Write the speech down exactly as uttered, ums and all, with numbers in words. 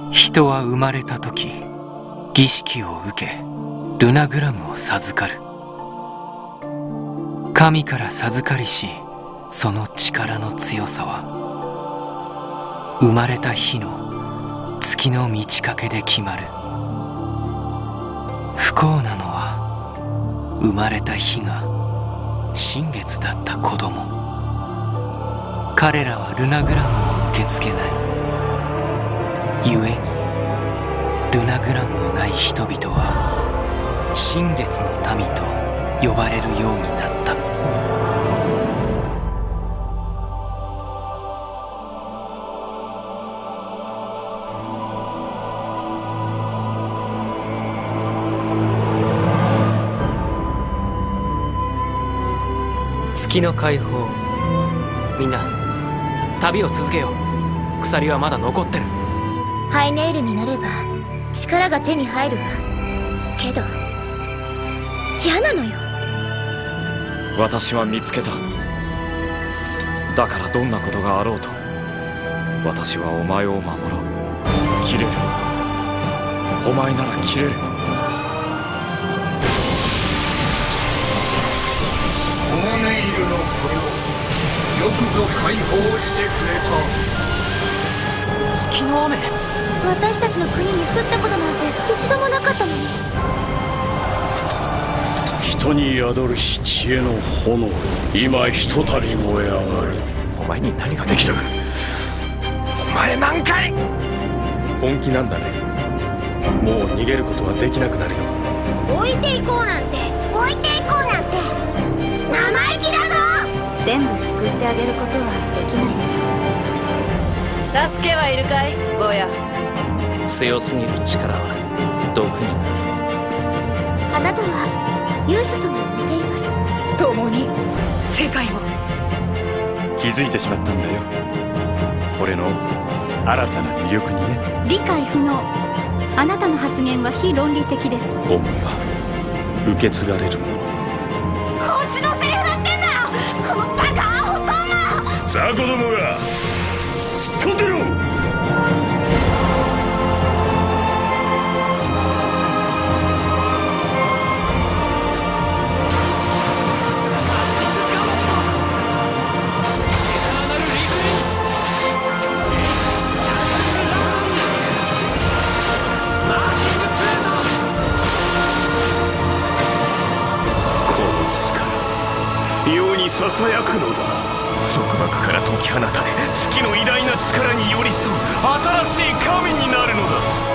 人は生まれた時儀式を受けルナグラムを授かる。神から授かりしその力の強さは生まれた日の月の満ち欠けで決まる。不幸なのは生まれた日が新月だった子供。彼らはルナグラムを受け付けない。故にルナグラムのない人々は新月の民と呼ばれるようになった。 月の解放。みんな旅を続けよう。鎖はまだ残ってる。 ハイネイルになれば力が手に入るわ。けど嫌なのよ。 私は見つけた。だからどんなことがあろうと私はお前を守ろう。切れる。お前なら切れる。 オガネイルの子よ、よくぞ解放してくれた。 月の雨。 私たちの国に降ったことなんて一度もなかったのに。 人に宿るし知恵の炎、今ひとたび燃え上がる。 お前に何ができる。お前何回。 本気なんだね。もう逃げることはできなくなるよ。 置いていこうなんて置いていこうなんて生意気だぞ。全部救ってあげることはできないでしょう。 助けはいるかい坊や。 強すぎる力は毒になる。 あなたは勇者様に似ています。 共に世界を。 気づいてしまったんだよ、俺の新たな魅力にね。 理解不能。あなたの発言は非論理的です。 恩は受け継がれるもの。 こっちのセリフだってんだよ、このバカアホトンマ。 さあ子供が突っ込んでよ。 世にささやくのだ。 束縛から解き放たれ月の偉大な力に寄り添う新しい神になるのだ。